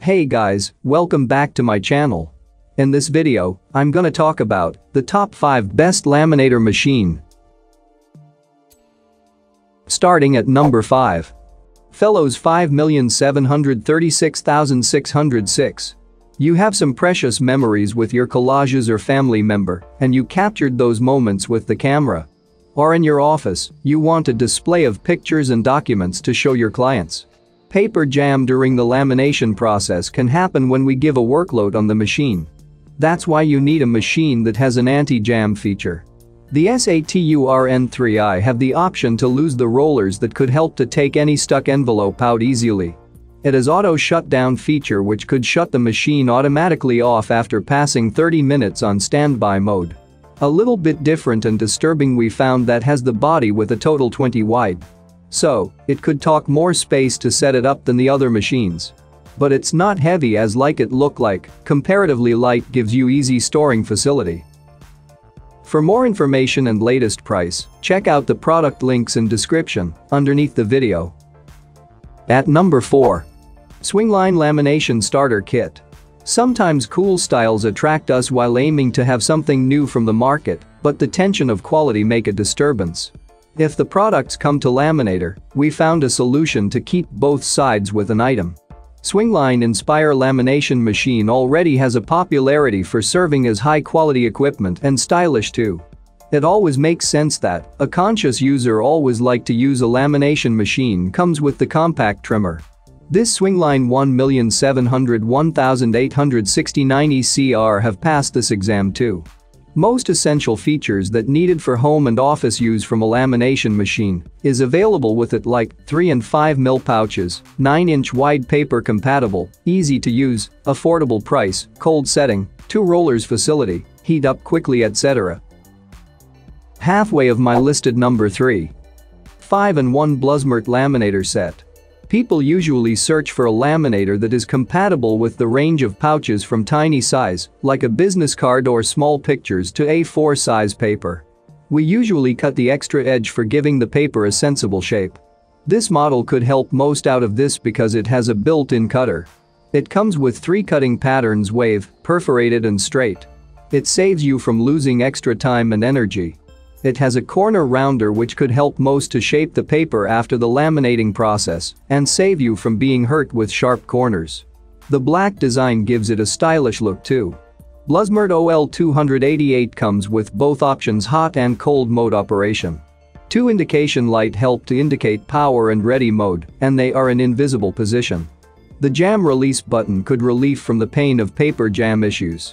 Hey guys, welcome back to my channel. In this video, I'm gonna talk about the top 5 best laminator machine. Starting at number 5. Fellows 5,736,606. You have some precious memories with your collages or family member, and you captured those moments with the camera. Or in your office, you want a display of pictures and documents to show your clients. Paper jam during the lamination process can happen when we give a workload on the machine. That's why you need a machine that has an anti-jam feature. The SATURN3i have the option to lose the rollers that could help to take any stuck envelope out easily. It has auto shutdown feature which could shut the machine automatically off after passing 30 minutes on standby mode. A little bit different and disturbing, we found that has the body with a total 20 wide. So, it could take more space to set it up than the other machines. But it's not heavy as like it look like, comparatively light gives you easy storing facility. For more information and latest price, check out the product links in description underneath the video. At number 4. Swingline Lamination Starter Kit. Sometimes cool styles attract us while aiming to have something new from the market, but the tension of quality make a disturbance. If the products come to laminator, we found a solution to keep both sides with an item. Swingline Inspire Lamination Machine already has a popularity for serving as high-quality equipment and stylish too. It always makes sense that a conscious user always like to use a lamination machine comes with the compact trimmer. This Swingline 1,701,869 ECR have passed this exam too. Most essential features that needed for home and office use from a lamination machine is available with it, like 3 and 5 mil pouches, 9-inch wide paper compatible, easy to use, affordable price, cold setting, 2 rollers facility, heat up quickly, etc. Halfway of my listed number 3. 5-in-1 Blusmert Laminator Set. People usually search for a laminator that is compatible with the range of pouches from tiny size, like a business card or small pictures, to A4 size paper. We usually cut the extra edge for giving the paper a sensible shape. This model could help most out of this because it has a built-in cutter. It comes with 3 cutting patterns: wave, perforated and straight. It saves you from losing extra time and energy. It has a corner rounder which could help most to shape the paper after the laminating process and save you from being hurt with sharp corners. The black design gives it a stylish look too. Blusmert OL288 comes with both options, hot and cold mode operation. 2 indication light help to indicate power and ready mode, and they are in invisible position. The jam release button could relieve from the pain of paper jam issues.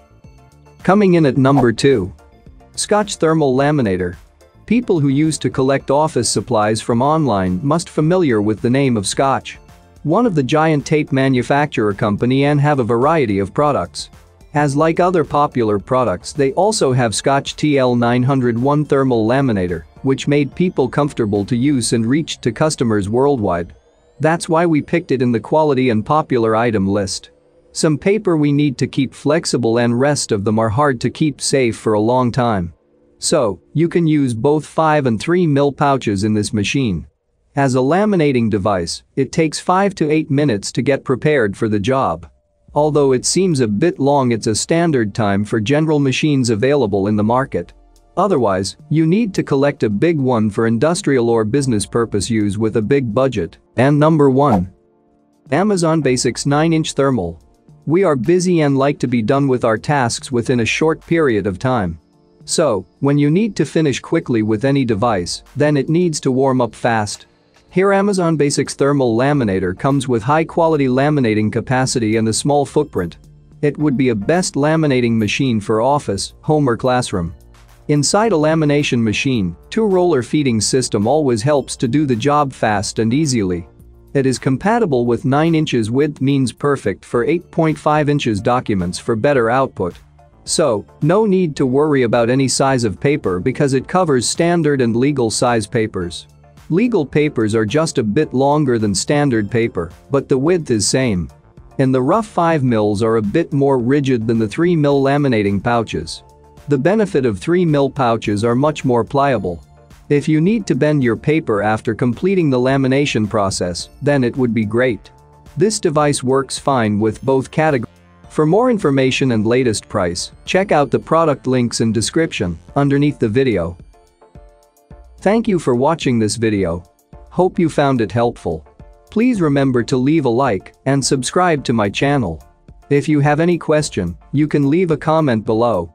Coming in at number 2. Scotch Thermal Laminator. People who used to collect office supplies from online must familiar with the name of Scotch. One of the giant tape manufacturer company and have a variety of products. As like other popular products, they also have Scotch TL901 Thermal Laminator, which made people comfortable to use and reached to customers worldwide. That's why we picked it in the quality and popular item list. Some paper we need to keep flexible and rest of them are hard to keep safe for a long time. So, you can use both 5 and 3 mil pouches in this machine. As a laminating device, it takes 5 to 8 minutes to get prepared for the job. Although it seems a bit long, it's a standard time for general machines available in the market. Otherwise, you need to collect a big one for industrial or business purpose use with a big budget. And number 1. Amazon Basics 9-inch Thermal. We are busy and like to be done with our tasks within a short period of time. So, when you need to finish quickly with any device, then it needs to warm up fast. Here Amazon Basics Thermal Laminator comes with high-quality laminating capacity and a small footprint. It would be a best laminating machine for office, home or classroom. Inside a lamination machine, 2-roller feeding system always helps to do the job fast and easily. It is compatible with 9 inches width, means perfect for 8.5 inches documents for better output. So, no need to worry about any size of paper because it covers standard and legal size papers. Legal papers are just a bit longer than standard paper, but the width is same. And the rough 5 mils are a bit more rigid than the 3 mil laminating pouches. The benefit of 3 mil pouches are much more pliable. If you need to bend your paper after completing the lamination process, then it would be great. This device works fine with both categories. For more information and latest price, check out the product links in description underneath the video. Thank you for watching this video. Hope you found it helpful. Please remember to leave a like and subscribe to my channel. If you have any question, you can leave a comment below.